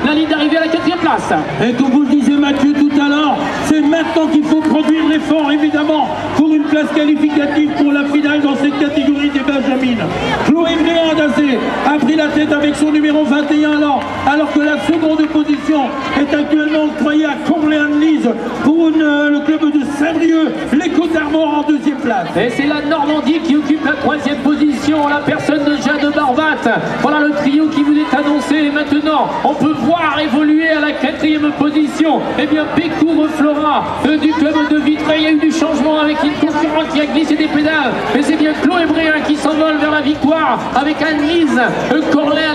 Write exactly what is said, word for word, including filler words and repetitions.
la ligne d'arrivée à la quatrième place. Et comme vous le disiez Mathieu tout à l'heure, c'est maintenant qu'il faut produire l'effort évidemment pour une place qualificative pour la finale dans cette catégorie des Benjamines. Chloé Bréandazé a pris la tête avec son numéro vingt et un alors, alors que la seconde position est actuellement octroyée à Comblain-Lise pour une, euh, le club de Saint-Brieuc, les Côtes d'Armor en deuxième place. Et c'est la Normandie qui occupe la troisième position, la personne de Jeanne Barbat. Voilà le trio qui vous est annoncé. Et maintenant, on peut voir évoluer à la quatrième position. Eh bien, Pécouvre Flora euh, du club de Vitré. Il y a eu du changement avec une concurrente qui a glissé des pédales. Mais c'est bien Chloé Bréa qui s'envole vers la victoire avec Anne-Lise euh, Corlet.